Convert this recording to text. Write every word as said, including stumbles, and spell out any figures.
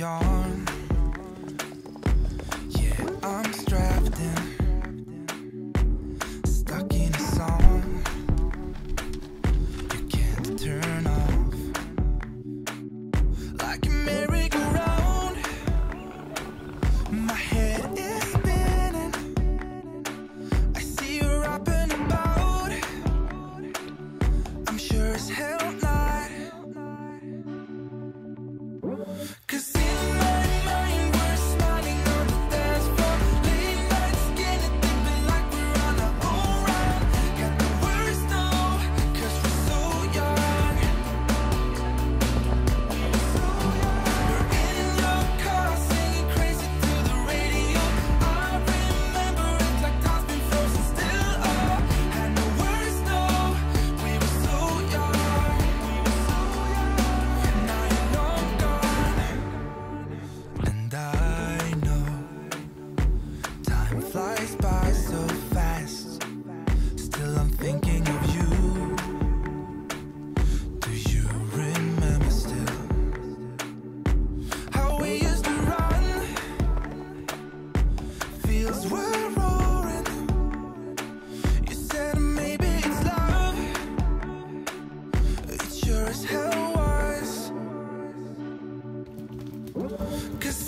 on. Yeah, I'm strapped in, stuck in a song you can't turn off. Like a merry-go-round, my head is spinning. I see you up and about. I'm sure as hell not. 'Cause in my mind we're smiling on the dance floor, late nights getting deep like we're on our own ride. Got the words now, 'cause we're so young. You're in your car singing crazy to the radio. I remember it like time's been frozen still. Oh, had no words, no, we were so young. Now you're long gone, and I know time flies by so fast. Still I'm thinking of you. Do you remember still how we used to run? Fields were roaring. You said maybe it's love. It sure as hell was. 'Cause